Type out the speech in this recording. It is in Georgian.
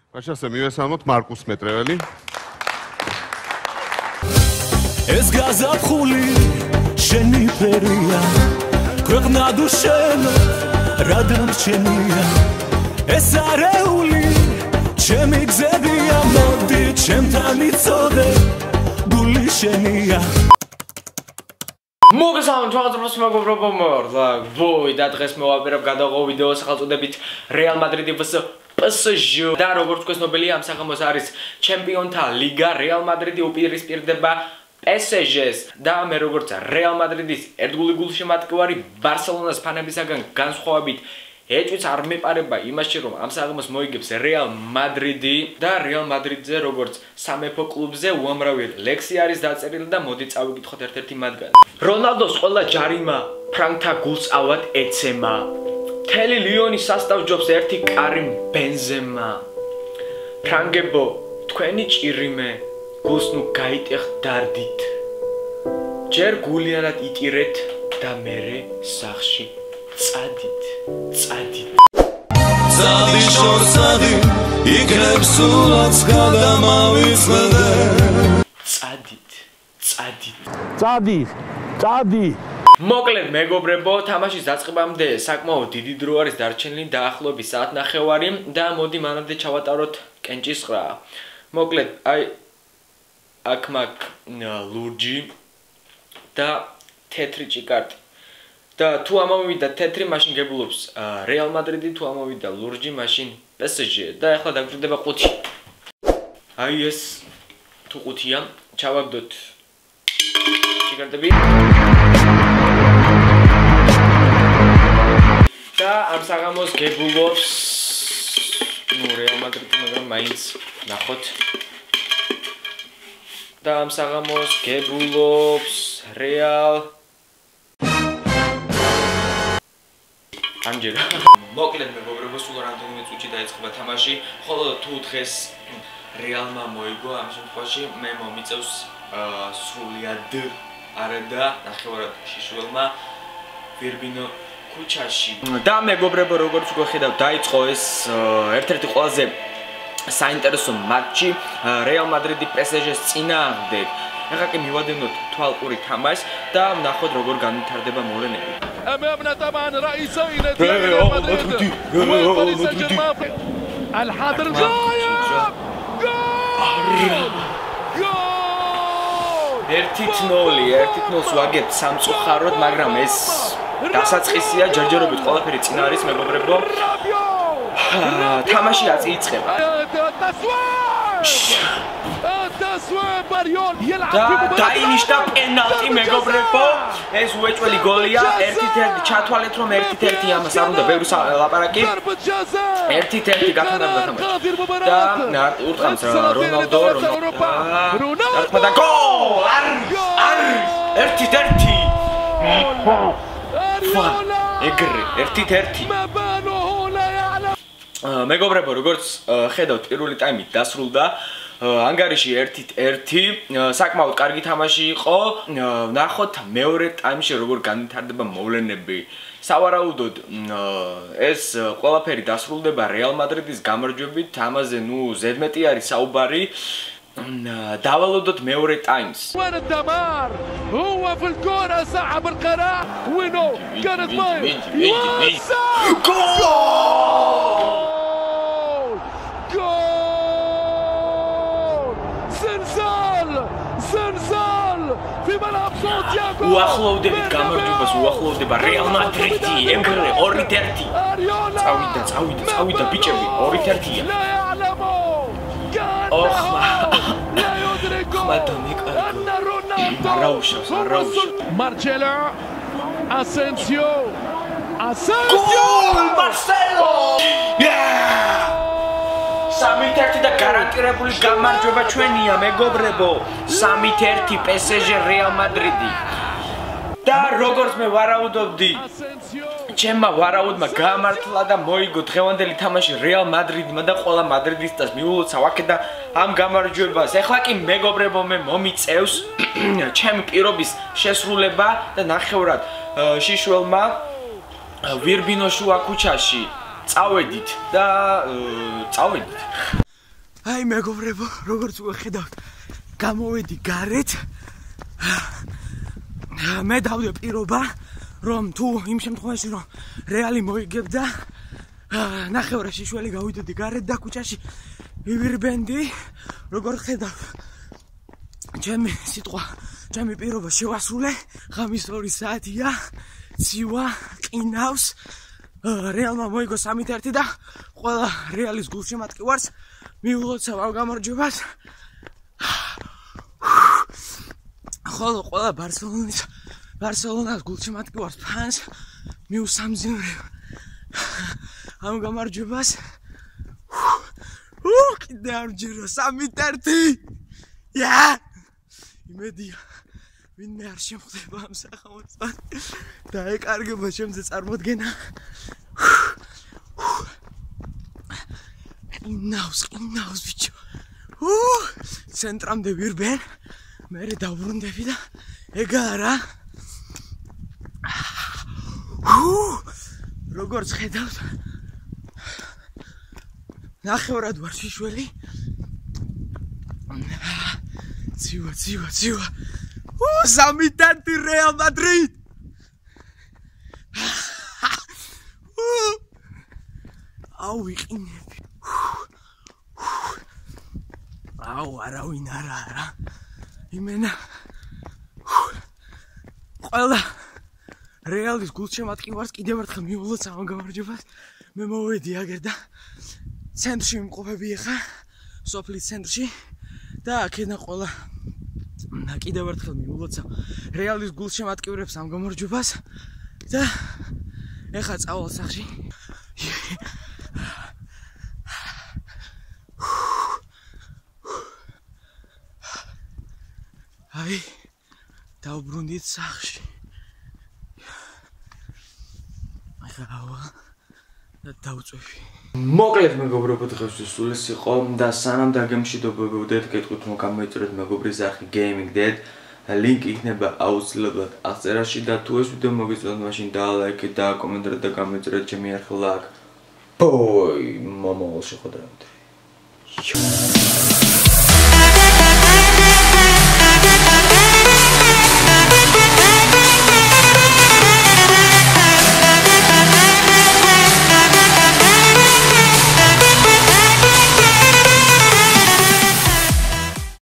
Pašasem მივესალმოთ მარკუს მეტრეველი. ეს გაზაფხული შენი ფერია ქვეყნად უშენო რა დამრჩენია ეს არეული ჩემი გზებია მოდი ჩემთან იცოდე გული შენია მოგესალმებით თქვენს მეგობრებო მორლა ვოი და დღეს მოვაპირებ გადავიღო ვიდეო სახელწოდებით Real Madrid vs PSG და როგორც თქვენ ცნობილია ამ საღამოს არის ჩემპიონთა ლიგა Real Madrid-ი უპირისპირდება PSG-ს და მე როგორც Real Madrid-ის ერთგული გულშემატკივარი Barcelona-ს ფანებისაგან განსხვავებით ეჭვიც არ მეპარება იმაში რომ ამ საღამოს მოიგებს Real Madrid-ი და Real Madrid-ზე როგორც სამეფო კლუბზე უამრავი ლექსი არის დაწერილი და მოდი წავიკითხოთ ერთ-ერთი მათგანი. რონალდოს ყველა ჯარიმა ფრანკთა გულს ავად ეცემა. მთელი ლიონის სასტავს ჯობს ერთი კარიმ ბენზემა. ფრანგებო, თქვენი ჭირიმე გულს ნუ გაიტეხ დარდით. ჯერ გულიანად იტირეთ და მერე სახში წადით. Წადი შორსადი იქნებ სულაც გადამავიწყდე წადი მოკლედ მეგობრებო, თამაშის დაწყებამდე საკმაოდ დიდი დრო არის დარჩენილი დაახლოებით საათნახევარი და მოდი მანამდე ჩავატაროთ კენჭისყრა. მოკლედ, აი აქ მაგ ლურჯი და თეთრი ჭიკარტი. და თუ ამოვიდა თეთრი, მაშინ გებულობს Real Madrid-ი, თუ ამოვიდა ლურჯი, მაშინ PSG და ახლა დაგჭირდება ყუთი. აი ეს თუ ყუთია, ჩავაგდოთ ჭიკარტები. და ამ საღამოს გებულობს Real Madrid-ი, მაგრამ მაინც ნახოთ. და ამ საღამოს გებულობს Real ამჯერა. მოკლედ მეგობრებო, სულ რამდენიმე წუთში დაიწყება თამაში, ხოლო თუ დღეს Realმა მოიგო, ამ შემთხვევაში მე მომიწევს სრულიად არადა ნახევარად შიშველმა ვირბინო ქუჩაში. და მეგობრებო, როგორც გხედავთ, დაიწყო ეს ერთ-ერთი ყველაზე საინტერესო მატჩი Real Madrid-ი PSG-ს წინააღმდეგ. ახლა კი მივადენოთ თვალყური თამაშს და ვნახოთ როგორ განვითარდება მოვლენები. امامنا طبعا رئيسين ريال مدريد وباريس سان جيرمان الحاضر جاي جول 1-0-ს ვაგებთ სამწუხაროდ, მაგრამ ეს დასაწყისია, ჯერჯერობით ყველაფერი წინ არის მეგობრებო. თამაში იწყება. და დაინიშნა პენალტი მეგობრებო. ეს უეჭველი გოლია. 1-1 ჩათვალეთ რომ 1-1 ამას არ უნდა ბევრი ლაპარაკი. 1-1 გახანდა თამაში. და ურთხავს რონალდო და გოლ! არის 1-1. ეგრე 1-1. მეგობრებო, როგორც ხედავთ, პირველი ტაიმი დასრულდა. ანგარიში 1-1, საკმაოდ კარგი თამაში იყო. ნახოთ მეორე ტაიმში როგორ განვითარდება მოვლენები. სავარაუდოდ ეს ყველაფერი დასრულდება Real Madrid-ის გამარჯვებით, ამაზე ნუ ზედმეტი არის საუბარი. დავალოდოთ მეორე ტაიმს. وين الدمار هو في الكرة صاحب القرار وينو كانت باين زلزال في ملعب سانتياغو უახლოვდებით გამარჯვებას, უახლოვდება Real Madrid-ი. ეგრე 2-1. წავიდა ბიჭები, 2-1-ია. Marcelo Asensio Marcelo 3-1 და გარანტირებული გამარჯვება ჩვენია მეგობრებო. 3-1 PSG Real Madrid-ი. და როგორც მე ვარაუდობდი, ჩემმა ვარაუდმა გაამართლა და მოიგო დღევანდელი თამაში Real Madrid-მა და ყველა მადრიდისტას მიულოცა ვაკე და ამ გამარჯვებას. ეხლა კი მეგობრებო, მე მომიწევს ჩემი პირობის შესრულება და ნახევრად შიშველმა ვირბინო შუა ქუჩაში წავედით და წავედით. აი მეგობრებო, როგორც ვხედავთ, გამოვედი გარეთ. მე დავდე პირობა, რომ თუ იმ შემთხვევაში რომ რეალი მოიგებდა, ნახევრად შეშველი გავიდოდი გარეთ და ქუჩაში ვივირბენდი, როგორ ხედავ. ჩემი სიტყვა, ჩემი პირობა შევასრულე, ღამის 2 საათია, ცივა, ყინავს. რეალმა მოიგო 3-1 და ყველა რეალის გულშემატკივარს მიულოცავ ამ გამარჯვებას. ხოლო ყველა ბარსელონას გულშემატკივარს ფანს მიუსამძიმრებ ამ გამარჯვებას. კიდე ამჯერა 3-1. იმედია ვინმე არ შემხვდება ამ სახამოწმად და ეკარგება შემზე წარმოდგენა. ყინავს ბიჭო. ცენტრამდე ვირბენ, მერე დავბრუნდები და ეგარა. როგორც ხედავთ, ნახევრად ვარ შეშველი. ცივა. 3-1 რეალ მადრიდ. აუ ვიყინები. აუ არავინ არა. იმენა. ყველა რეალის გულშემატკივარს კიდევ ერთხელ მიულოცავ ამ გამარჯვებას. მე მოვედი აგერ და ცენტრში ვიმყოფები ახლა, სოფლის ცენტრში და აქედან ყველა კიდევ ერთხელ მიულოცავ რეალის გულშემატკივრებს ამ გამარჯვებას და ეხლა წავალ სახში. აი, დავბრუნდით სახში. ახლა და დავწვევი. მოკლედ მეგობრებო, დღეისთვის სულ ეს იყო და სანამ დაგემშვიდობებოდეთ, გეტყვით რომ გამოიწერეთ მეგობრის სახე Gaming Dad. ლინკი იქნება აუცილებლად აღწერაში და თუ ეს ვიდეო მოგეწონათ, მაშინ დაალაიქეთ და კომენტარით და გამოიწერეთ ჩემი არხი ლაკ. მომავალ შეხვედრამდე.